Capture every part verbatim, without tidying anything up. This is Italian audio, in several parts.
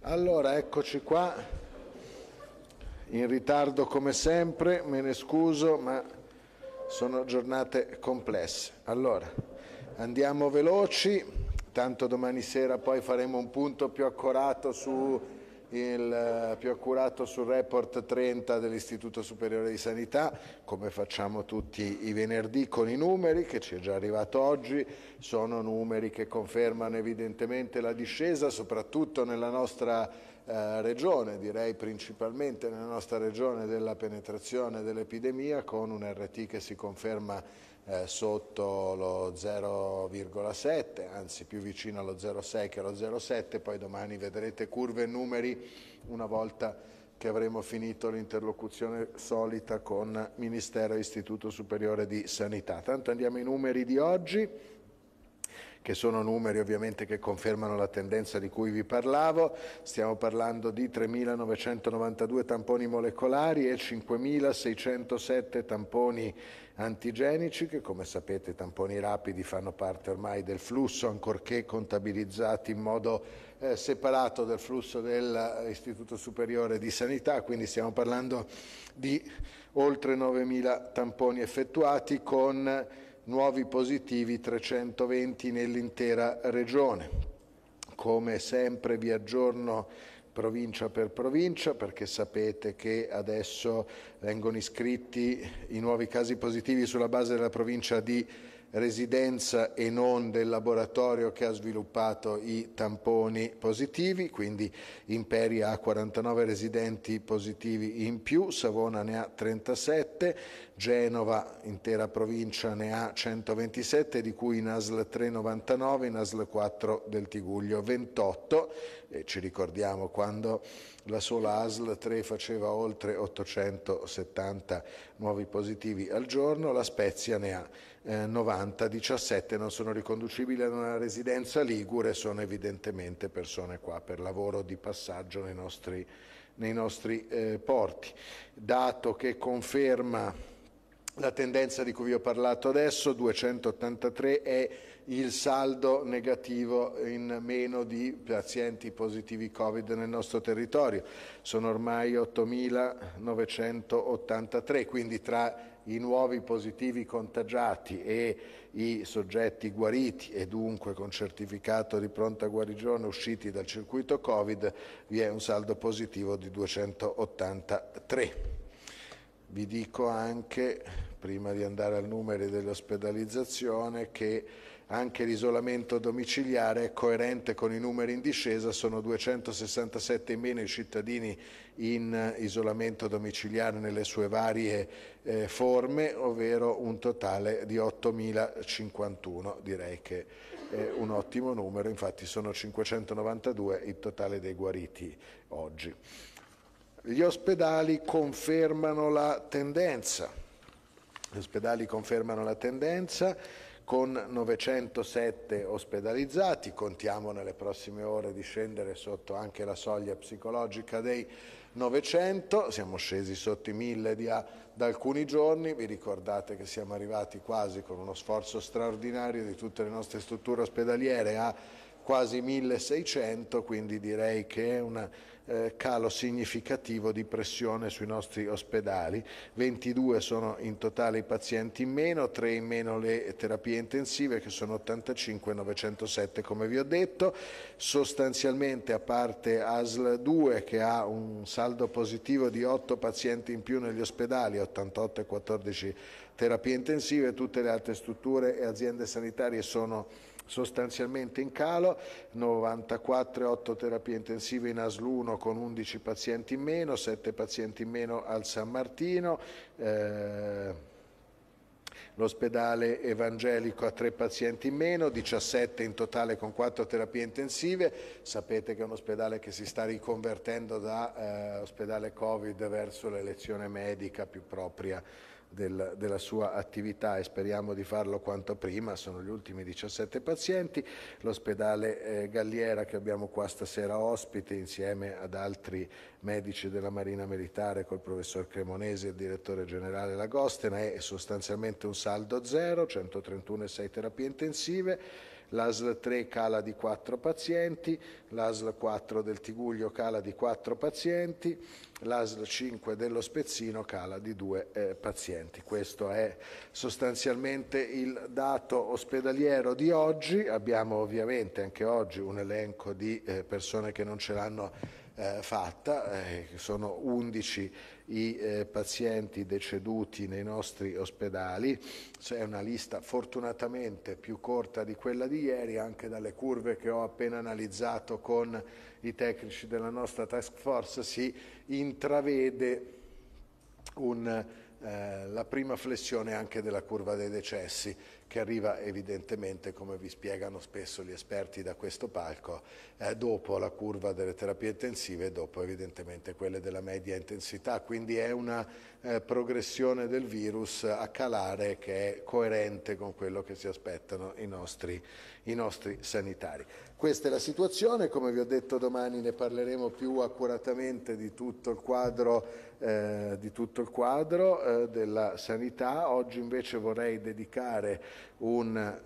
Allora, eccoci qua, in ritardo come sempre, me ne scuso, ma sono giornate complesse. Allora, andiamo veloci, tanto domani sera poi faremo un punto più accurato su il più accurato sul report trenta dell'Istituto Superiore di Sanità, come facciamo tutti i venerdì con i numeri, che ci è già arrivato oggi. Sono numeri che confermano evidentemente la discesa, soprattutto nella nostra eh, regione, direi principalmente nella nostra regione, della penetrazione dell'epidemia, con un R T che si conferma Eh, sotto lo zero virgola sette, anzi più vicino allo zero virgola sei che allo zero virgola sette, poi domani vedrete curve e numeri una volta che avremo finito l'interlocuzione solita con Ministero e Istituto Superiore di Sanità. Tanto andiamo ai numeri di oggi, che sono numeri ovviamente che confermano la tendenza di cui vi parlavo. Stiamo parlando di tremilanovecentonovantadue tamponi molecolari e cinquemilaseicentosette tamponi antigenici, che come sapete i tamponi rapidi fanno parte ormai del flusso, ancorché contabilizzati in modo eh, separato dal flusso dell'Istituto Superiore di Sanità, quindi stiamo parlando di oltre novemila tamponi effettuati, con nuovi positivi trecentoventi nell'intera regione. Come sempre vi aggiorno provincia per provincia, perché sapete che adesso vengono iscritti i nuovi casi positivi sulla base della provincia di residenza e non del laboratorio che ha sviluppato i tamponi positivi, quindi Imperia ha quarantanove residenti positivi in più, Savona ne ha trentasette, Genova, intera provincia, ne ha centoventisette, di cui in A S L tre novantanove, in A S L quattro del Tiguglio ventotto, e ci ricordiamo quando la sola A S L tre faceva oltre ottocentosettanta nuovi positivi al giorno, la Spezia ne ha eh, novanta, diciassette non sono riconducibili ad una residenza ligure, sono evidentemente persone qua per lavoro di passaggio nei nostri, nei nostri eh, porti. Dato che conferma la tendenza di cui vi ho parlato adesso, duecentottantatré è il saldo negativo in meno di pazienti positivi Covid nel nostro territorio. Sono ormai ottomilanovecentottantatré, quindi tra i nuovi positivi contagiati e i soggetti guariti e dunque con certificato di pronta guarigione usciti dal circuito Covid vi è un saldo positivo di duecentottantatré. Vi dico anche, prima di andare al numero dell'ospedalizzazione, che anche l'isolamento domiciliare è coerente con i numeri in discesa, sono duecentosessantasette in meno i cittadini in isolamento domiciliare nelle sue varie eh, forme, ovvero un totale di ottomilacinquantuno, direi che è un ottimo numero, infatti sono cinquecentonovantadue il totale dei guariti oggi. Gli ospedali confermano la tendenza, gli ospedali confermano la tendenza con novecentosette ospedalizzati, contiamo nelle prossime ore di scendere sotto anche la soglia psicologica dei novecento, siamo scesi sotto i mille di a, da alcuni giorni, vi ricordate che siamo arrivati quasi con uno sforzo straordinario di tutte le nostre strutture ospedaliere a quasi milleseicento, quindi direi che è un eh, calo significativo di pressione sui nostri ospedali. ventidue sono in totale i pazienti in meno, tre in meno le terapie intensive che sono ottantacinque, novecentosette come vi ho detto. Sostanzialmente, a parte A S L due che ha un saldo positivo di otto pazienti in più negli ospedali, ottantotto e quattordici terapie intensive, tutte le altre strutture e aziende sanitarie sono sostanzialmente in calo, novantaquattro e otto terapie intensive in A S L uno con undici pazienti in meno, sette pazienti in meno al San Martino, eh, l'ospedale evangelico ha tre pazienti in meno, diciassette in totale con quattro terapie intensive. Sapete che è un ospedale che si sta riconvertendo da eh, ospedale Covid verso l'elezione medica più propria Del, della sua attività e speriamo di farlo quanto prima. Sono gli ultimi diciassette pazienti. L'ospedale eh, Galliera, che abbiamo qua stasera ospite insieme ad altri medici della Marina Militare col professor Cremonesi e il direttore generale Lagostena, è sostanzialmente un saldo zero, centotrentuno e sei terapie intensive. l'A S L tre cala di quattro pazienti, l'A S L quattro del Tiguglio cala di quattro pazienti, l'A S L cinque dello Spezzino cala di due eh, pazienti. Questo è sostanzialmente il dato ospedaliero di oggi. Abbiamo ovviamente anche oggi un elenco di eh, persone che non ce l'hanno eh, fatta, eh, sono undici i eh, pazienti deceduti nei nostri ospedali. C'è una lista fortunatamente più corta di quella di ieri, anche dalle curve che ho appena analizzato con i tecnici della nostra task force si intravede un, eh, la prima flessione anche della curva dei decessi, che arriva evidentemente, come vi spiegano spesso gli esperti da questo palco, eh, dopo la curva delle terapie intensive e dopo evidentemente quelle della media intensità. Quindi è una eh, progressione del virus a calare che è coerente con quello che si aspettano i nostri, i nostri sanitari. Questa è la situazione, come vi ho detto domani ne parleremo più accuratamente di tutto il quadro, eh, di tutto il quadro eh, della sanità. Oggi invece vorrei dedicare un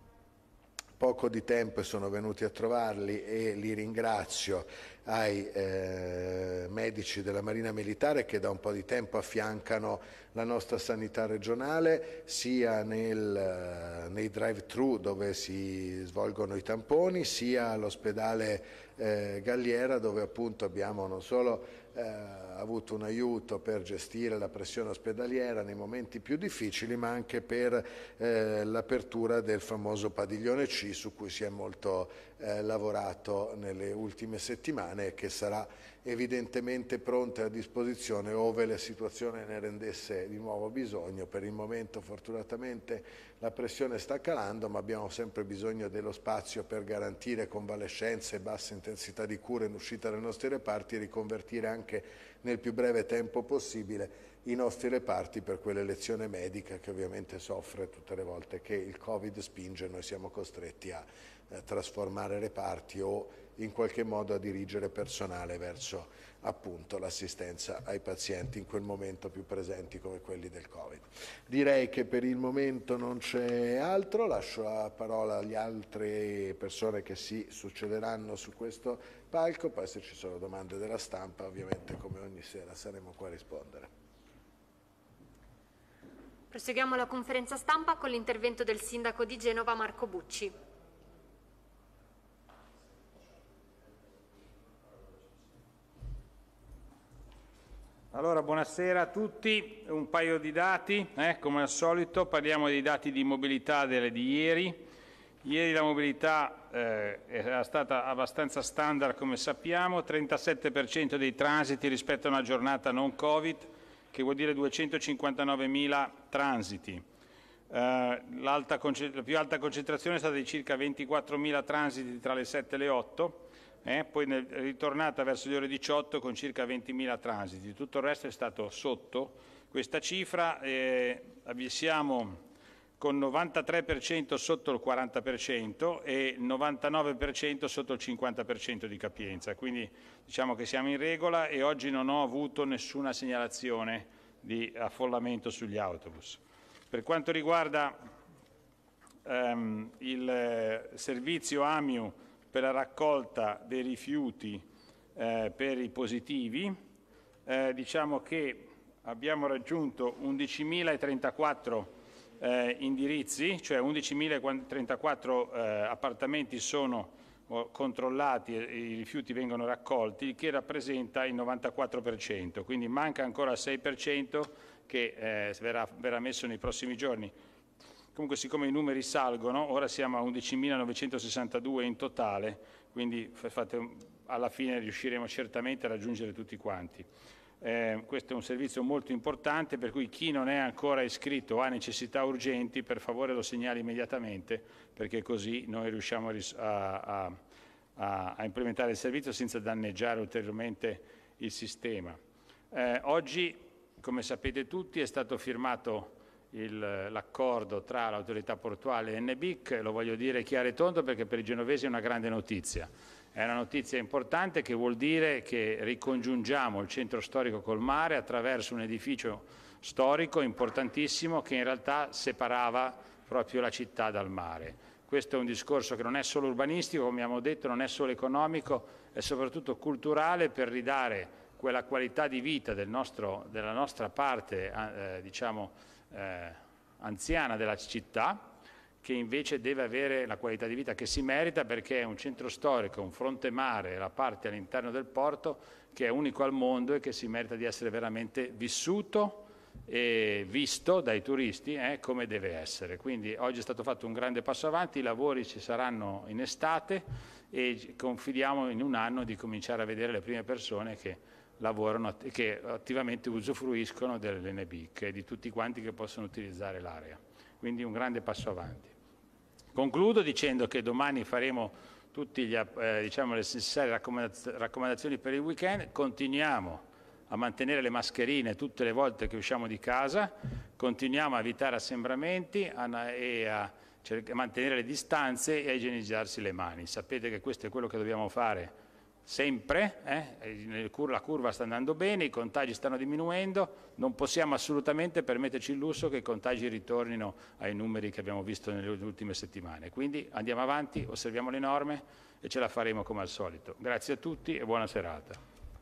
poco di tempo, e sono venuti a trovarli e li ringrazio, ai eh, medici della Marina Militare che da un po' di tempo affiancano la nostra sanità regionale sia nel, nei drive-thru dove si svolgono i tamponi, sia all'ospedale eh, Galliera, dove appunto abbiamo non solo eh, avuto un aiuto per gestire la pressione ospedaliera nei momenti più difficili, ma anche per eh, l'apertura del famoso padiglione C, su cui si è molto eh, lavorato nelle ultime settimane e che sarà evidentemente pronta a disposizione ove la situazione ne rendesse di nuovo bisogno. Per il momento fortunatamente la pressione sta calando, ma abbiamo sempre bisogno dello spazio per garantire convalescenze e bassa intensità di cura in uscita dai nostri reparti e riconvertire anche nel più breve tempo possibile i nostri reparti per quell'elezione medica che ovviamente soffre tutte le volte che il Covid spinge. Noi siamo costretti a eh, trasformare reparti o in qualche modo a dirigere personale verso appunto l'assistenza ai pazienti in quel momento più presenti come quelli del Covid. Direi che per il momento non c'è altro, lascio la parola agli altre persone che si succederanno su questo palco, poi se ci sono domande della stampa ovviamente come ogni sera saremo qua a rispondere. Proseguiamo la conferenza stampa con l'intervento del sindaco di Genova Marco Bucci. Allora, buonasera a tutti. Un paio di dati, eh, come al solito parliamo dei dati di mobilità delle di ieri. Ieri la mobilità eh, era stata abbastanza standard, come sappiamo, trentasette per cento dei transiti rispetto a una giornata non Covid, che vuol dire duecentocinquantanovemila transiti. Eh, l'alta, la più alta concentrazione è stata di circa ventiquattromila transiti tra le sette e le otto, eh, poi è ritornata verso le ore diciotto con circa ventimila transiti. Tutto il resto è stato sotto questa cifra. Eh, siamo con novantatré per cento sotto il quaranta per cento e novantanove per cento sotto il cinquanta per cento di capienza, quindi diciamo che siamo in regola e oggi non ho avuto nessuna segnalazione di affollamento sugli autobus. Per quanto riguarda ehm, il servizio A M I U per la raccolta dei rifiuti eh, per i positivi, eh, diciamo che abbiamo raggiunto undicimila eh, indirizzi, cioè undicimila trentaquattro eh, appartamenti sono controllati e i rifiuti vengono raccolti, il che rappresenta il novantaquattro per cento, quindi manca ancora il sei per cento che eh, verrà, verrà messo nei prossimi giorni. Comunque, siccome i numeri salgono, ora siamo a undicimilanovecentosessantadue in totale, quindi fate, alla fine riusciremo certamente a raggiungere tutti quanti. Eh, questo è un servizio molto importante, per cui chi non è ancora iscritto o ha necessità urgenti, per favore lo segnali immediatamente, perché così noi riusciamo a, a, a, a implementare il servizio senza danneggiare ulteriormente il sistema. Eh, oggi, come sapete tutti, è stato firmato l'accordo tra l'autorità portuale e N B I C, lo voglio dire chiaro e tondo perché per i genovesi è una grande notizia. È una notizia importante che vuol dire che ricongiungiamo il centro storico col mare attraverso un edificio storico importantissimo che in realtà separava proprio la città dal mare. Questo è un discorso che non è solo urbanistico, come abbiamo detto, non è solo economico, è soprattutto culturale, per ridare quella qualità di vita del nostro, della nostra parte eh, diciamo, eh, anziana della città, che invece deve avere la qualità di vita che si merita, perché è un centro storico, un fronte mare, la parte all'interno del porto che è unico al mondo e che si merita di essere veramente vissuto e visto dai turisti eh, come deve essere. Quindi oggi è stato fatto un grande passo avanti, i lavori ci saranno in estate e confidiamo in un anno di cominciare a vedere le prime persone che lavorano, che attivamente usufruiscono dell'N B I C e di tutti quanti che possono utilizzare l'area. Quindi un grande passo avanti. Concludo dicendo che domani faremo tutte eh, diciamo, le necessarie raccomandazioni per il weekend, continuiamo a mantenere le mascherine tutte le volte che usciamo di casa, continuiamo a evitare assembramenti a, e a, a mantenere le distanze e a igienizzarsi le mani. Sapete che questo è quello che dobbiamo fare sempre, eh? La curva sta andando bene, i contagi stanno diminuendo, non possiamo assolutamente permetterci il lusso che i contagi ritornino ai numeri che abbiamo visto nelle ultime settimane. Quindi andiamo avanti, osserviamo le norme e ce la faremo come al solito. Grazie a tutti e buona serata.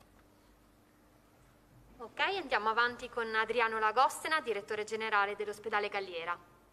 Ok, andiamo avanti con Adriano Lagostena, direttore generale dell'ospedale Galliera.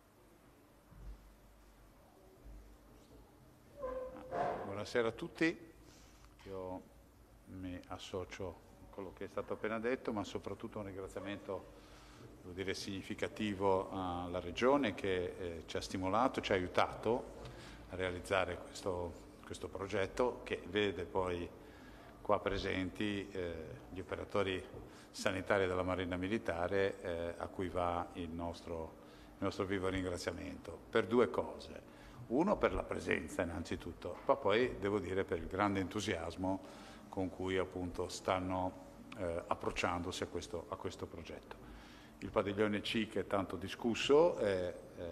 Buonasera a tutti. Io mi associo a quello che è stato appena detto, ma soprattutto un ringraziamento, devo dire, significativo alla Regione che eh, ci ha stimolato, ci ha aiutato a realizzare questo, questo progetto, che vede poi qua presenti eh, gli operatori sanitari della Marina Militare eh, a cui va il nostro, il nostro vivo ringraziamento per due cose. Uno, per la presenza innanzitutto, ma poi devo dire per il grande entusiasmo con cui appunto stanno eh, approcciandosi a questo, a questo progetto. Il padiglione C, che è tanto discusso, è, eh,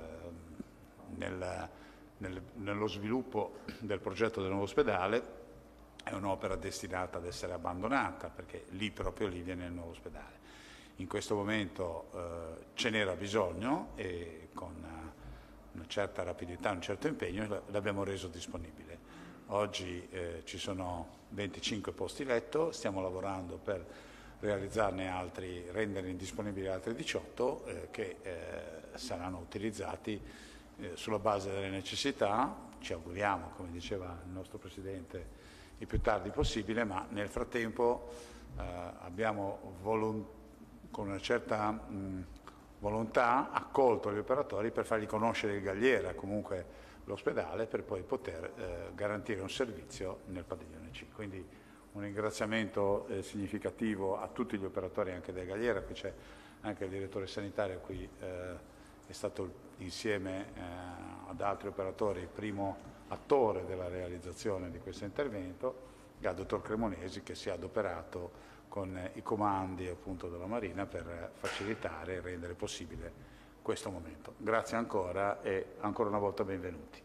nel, nel, nello sviluppo del progetto del nuovo ospedale è un'opera destinata ad essere abbandonata, perché lì proprio lì viene il nuovo ospedale. In questo momento eh, ce n'era bisogno e con una certa rapidità, un certo impegno, l'abbiamo reso disponibile. Oggi eh, ci sono venticinque posti letto, stiamo lavorando per realizzarne altri, renderne disponibili altri diciotto eh, che eh, saranno utilizzati eh, sulla base delle necessità, ci auguriamo, come diceva il nostro Presidente, il più tardi possibile, ma nel frattempo eh, abbiamo con una certa mh, volontà accolto gli operatori per fargli conoscere il Galliera, comunque l'ospedale, per poi poter eh, garantire un servizio nel padiglione C. Quindi un ringraziamento eh, significativo a tutti gli operatori anche del Galliera, qui c'è anche il direttore sanitario, qui eh, è stato insieme eh, ad altri operatori il primo attore della realizzazione di questo intervento, e al dottor Cremonesi che si è adoperato con i comandi appunto della Marina per facilitare e rendere possibile questo momento. Grazie ancora e ancora una volta benvenuti.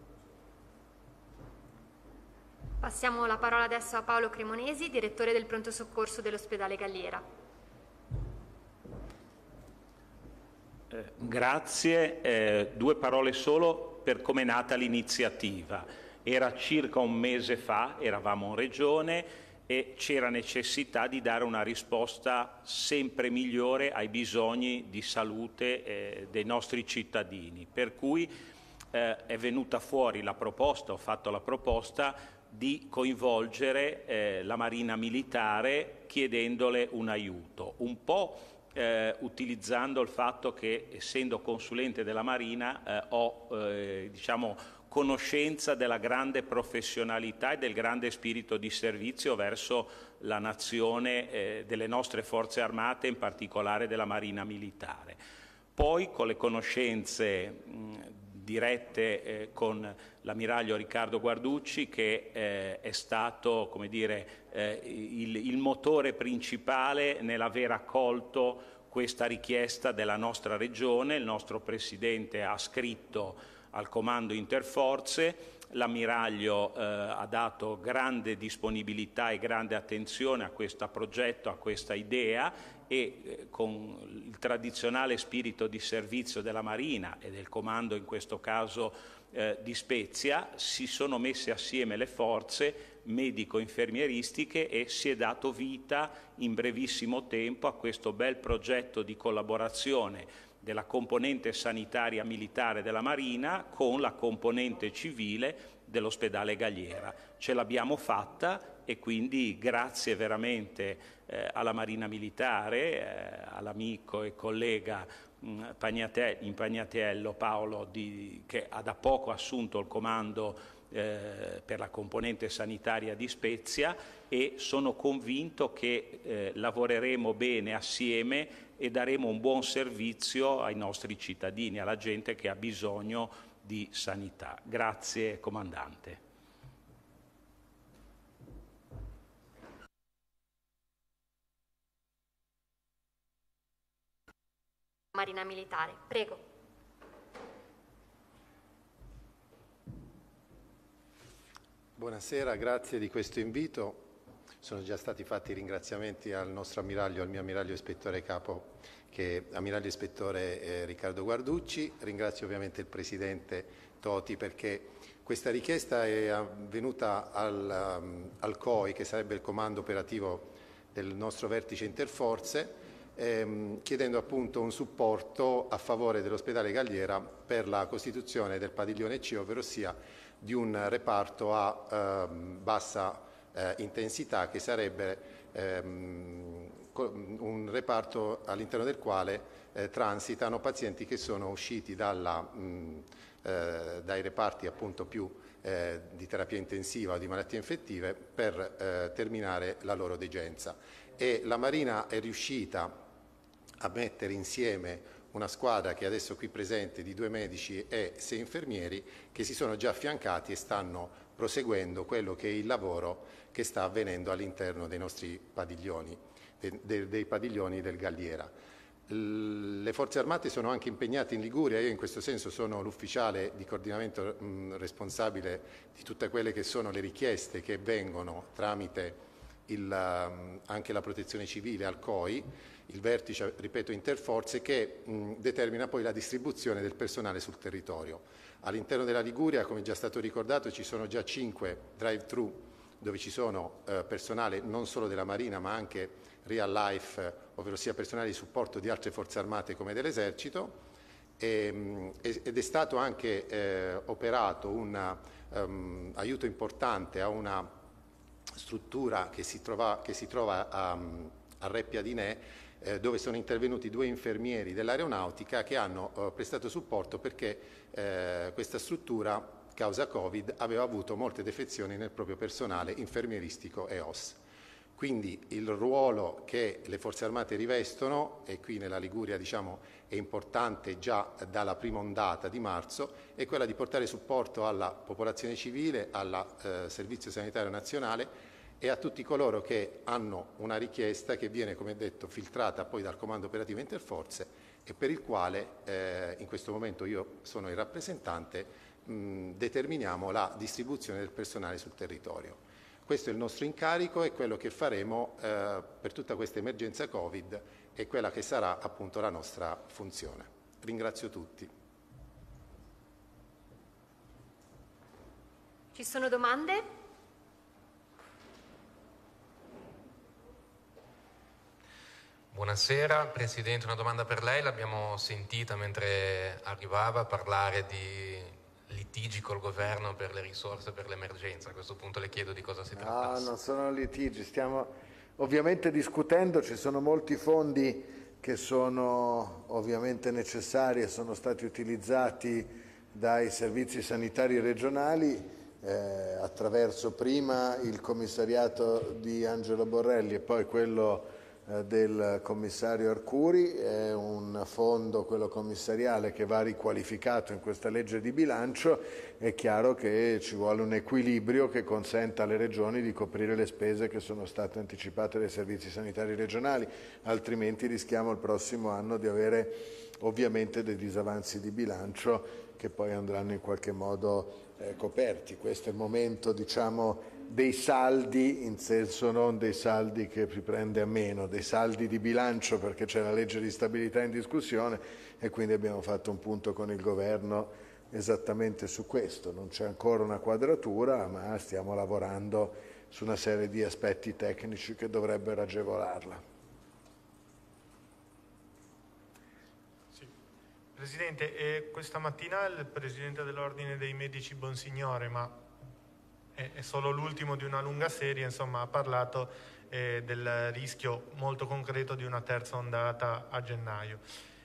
Passiamo la parola adesso a Paolo Cremonesi, direttore del pronto soccorso dell'ospedale Galliera. Eh, grazie, eh, due parole solo per come è nata l'iniziativa. Era circa un mese fa, eravamo in Regione e c'era necessità di dare una risposta sempre migliore ai bisogni di salute eh, dei nostri cittadini. Per cui eh, è venuta fuori la proposta, ho fatto la proposta di coinvolgere eh, la Marina Militare chiedendole un aiuto, un po' eh, utilizzando il fatto che, essendo consulente della Marina, eh, ho eh, diciamo, conoscenza della grande professionalità e del grande spirito di servizio verso la nazione eh, delle nostre forze armate, in particolare della Marina Militare. Poi, con le conoscenze mh, dirette eh, con l'ammiraglio Riccardo Guarducci, che eh, è stato, come dire, eh, il, il motore principale nell'aver accolto questa richiesta della nostra Regione. Il nostro Presidente ha scritto al Comando Interforze l'ammiraglio eh, ha dato grande disponibilità e grande attenzione a questo progetto, a questa idea, e eh, con il tradizionale spirito di servizio della Marina e del comando, in questo caso eh, di Spezia, si sono messe assieme le forze medico-infermieristiche e si è dato vita in brevissimo tempo a questo bel progetto di collaborazione della componente sanitaria militare della Marina con la componente civile dell'ospedale Galliera. Ce l'abbiamo fatta e quindi grazie veramente eh, alla Marina Militare, eh, all'amico e collega mh, Pagnate, Impagnatiello Paolo, di, che ha da poco assunto il comando eh, per la componente sanitaria di Spezia, e sono convinto che eh, lavoreremo bene assieme e daremo un buon servizio ai nostri cittadini, alla gente che ha bisogno di sanità. Grazie, Comandante. Marina Militare, prego. Buonasera, grazie di questo invito. Sono già stati fatti ringraziamenti al nostro ammiraglio, al mio ammiraglio ispettore capo, che è ammiraglio ispettore eh, Riccardo Guarducci. Ringrazio ovviamente il Presidente Toti perché questa richiesta è venuta al, um, al C O I, che sarebbe il comando operativo del nostro vertice interforze, ehm, chiedendo appunto un supporto a favore dell'ospedale Galliera per la costituzione del padiglione C, ovvero sia di un reparto a ehm, bassa Eh, intensità, che sarebbe ehm, un reparto all'interno del quale eh, transitano pazienti che sono usciti dalla, mh, eh, dai reparti appunto più eh, di terapia intensiva o di malattie infettive per eh, terminare la loro degenza. E la Marina è riuscita a mettere insieme una squadra che è adesso qui presente di due medici e sei infermieri che si sono già affiancati e stanno proseguendo quello che è il lavoro che sta avvenendo all'interno dei nostri padiglioni, de, de, dei padiglioni del Galliera. L, le forze armate sono anche impegnate in Liguria, io in questo senso sono l'ufficiale di coordinamento mh, responsabile di tutte quelle che sono le richieste che vengono tramite il, um, anche la protezione civile al C O I, il vertice, ripeto, interforze, che mh, determina poi la distribuzione del personale sul territorio. All'interno della Liguria, come già stato ricordato, ci sono già cinque drive-thru dove ci sono eh, personale non solo della Marina ma anche real life, eh, ovvero sia personale di supporto di altre forze armate come dell'esercito, e, ed è stato anche eh, operato un um, aiuto importante a una struttura che si trova, che si trova a, a Reppia di Ne, eh, dove sono intervenuti due infermieri dell'aeronautica che hanno eh, prestato supporto perché eh, questa struttura, causa Covid, aveva avuto molte defezioni nel proprio personale infermieristico e O S. Quindi il ruolo che le forze armate rivestono, e qui nella Liguria diciamo, è importante già dalla prima ondata di marzo, è quella di portare supporto alla popolazione civile, al eh, Servizio Sanitario Nazionale e a tutti coloro che hanno una richiesta che viene, come detto, filtrata poi dal Comando Operativo Interforze e per il quale eh, in questo momento io sono il rappresentante. Mh, determiniamo la distribuzione del personale sul territorio. Questo è il nostro incarico e quello che faremo eh, per tutta questa emergenza Covid e quella che sarà appunto la nostra funzione. Ringrazio tutti. Ci sono domande? Buonasera Presidente, una domanda per lei. L'abbiamo sentita mentre arrivava parlare di litigi col governo per le risorse per l'emergenza. A questo punto le chiedo di cosa si tratta. No, non sono litigi, stiamo ovviamente discutendo, ci sono molti fondi che sono ovviamente necessari e sono stati utilizzati dai servizi sanitari regionali eh, attraverso prima il commissariato di Angelo Borrelli e poi quello del commissario Arcuri. È un fondo, quello commissariale, che va riqualificato in questa legge di bilancio. È chiaro che ci vuole un equilibrio che consenta alle regioni di coprire le spese che sono state anticipate dai servizi sanitari regionali, altrimenti rischiamo il prossimo anno di avere ovviamente dei disavanzi di bilancio che poi andranno in qualche modo eh, coperti. Questo è il momento, diciamo, dei saldi, in senso non dei saldi che riprende a meno, dei saldi di bilancio, perché c'è la legge di stabilità in discussione e quindi abbiamo fatto un punto con il governo esattamente su questo. Non c'è ancora una quadratura, ma stiamo lavorando su una serie di aspetti tecnici che dovrebbero agevolarla. Sì. Presidente, eh, questa mattina il Presidente dell'Ordine dei Medici Bonsignore, ma è solo l'ultimo di una lunga serie, insomma, ha parlato eh, del rischio molto concreto di una terza ondata a gennaio.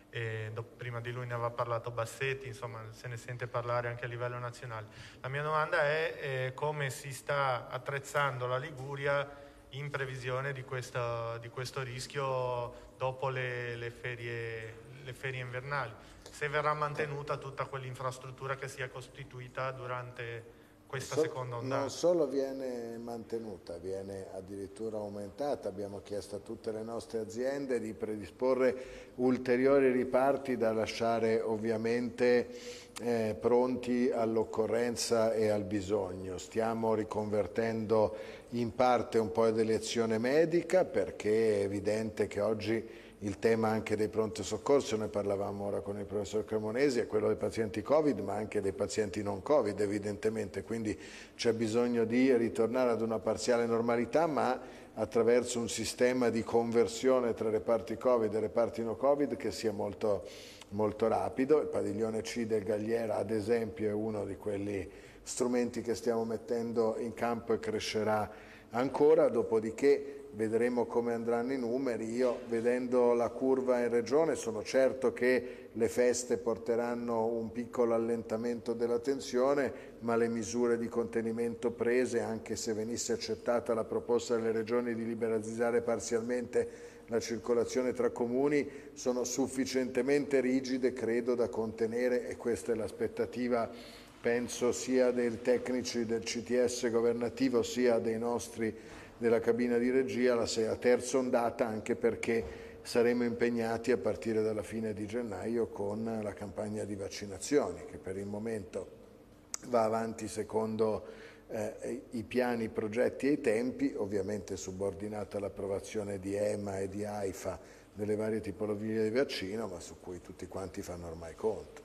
E dopo, prima di lui ne aveva parlato Bassetti, insomma se ne sente parlare anche a livello nazionale. La mia domanda è eh, come si sta attrezzando la Liguria in previsione di questo, di questo rischio dopo le, le, ferie, le ferie invernali, se verrà mantenuta tutta quell'infrastruttura che si è costituita durante questa so, seconda ondata. Non solo viene mantenuta, viene addirittura aumentata. Abbiamo chiesto a tutte le nostre aziende di predisporre ulteriori riparti da lasciare ovviamente eh, pronti all'occorrenza e al bisogno. Stiamo riconvertendo in parte un po' di lezione medica, perché è evidente che oggi il tema anche dei pronto soccorso, ne parlavamo ora con il professor Cremonesi, è quello dei pazienti Covid, ma anche dei pazienti non Covid evidentemente, quindi c'è bisogno di ritornare ad una parziale normalità, ma attraverso un sistema di conversione tra reparti Covid e reparti no Covid che sia molto, molto rapido. Il padiglione C del Galliera, ad esempio, è uno di quegli strumenti che stiamo mettendo in campo e crescerà ancora, dopodiché vedremo come andranno i numeri. Io, vedendo la curva in regione, sono certo che le feste porteranno un piccolo allentamento della tensione, ma le misure di contenimento prese, anche se venisse accettata la proposta delle regioni di liberalizzare parzialmente la circolazione tra comuni, sono sufficientemente rigide, credo, da contenere, e questa è l'aspettativa, penso, sia dei tecnici del C T S governativo sia dei nostri della cabina di regia, la terza ondata, anche perché saremo impegnati a partire dalla fine di gennaio con la campagna di vaccinazioni, che per il momento va avanti secondo eh, i piani, i progetti e i tempi, ovviamente subordinata all'approvazione di E M A e di AIFA delle varie tipologie di vaccino, ma su cui tutti quanti fanno ormai conto.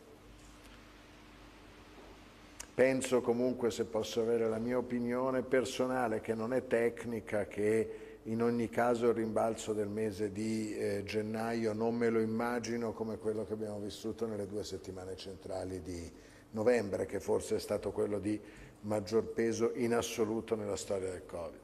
Penso comunque, se posso avere la mia opinione personale, che non è tecnica, che in ogni caso il rimbalzo del mese di eh, gennaio non me lo immagino come quello che abbiamo vissuto nelle due settimane centrali di novembre, che forse è stato quello di maggior peso in assoluto nella storia del Covid.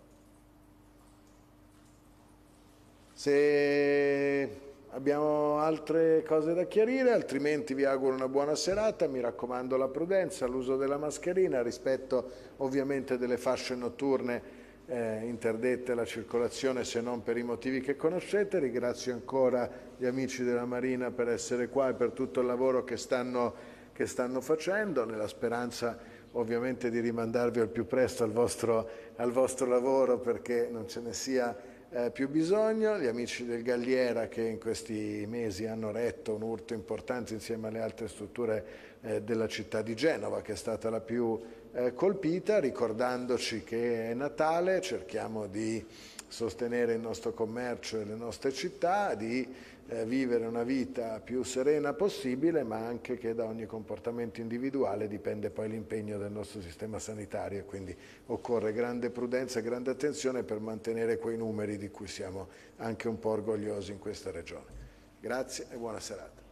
Se abbiamo altre cose da chiarire, altrimenti vi auguro una buona serata, mi raccomando la prudenza, l'uso della mascherina, rispetto ovviamente delle fasce notturne eh, interdette alla circolazione, se non per i motivi che conoscete. Ringrazio ancora gli amici della Marina per essere qua e per tutto il lavoro che stanno, che stanno facendo, nella speranza ovviamente di rimandarvi al più presto al vostro, al vostro lavoro, perché non ce ne sia Eh, più bisogno. Gli amici del Galliera, che in questi mesi hanno retto un urto importante insieme alle altre strutture eh, della città di Genova, che è stata la più eh, colpita, ricordandoci che è Natale, cerchiamo di sostenere il nostro commercio e le nostre città, di eh, vivere una vita più serena possibile, ma anche che da ogni comportamento individuale dipende poi l'impegno del nostro sistema sanitario, e quindi occorre grande prudenza e grande attenzione per mantenere quei numeri di cui siamo anche un po' orgogliosi in questa regione. Grazie e buona serata.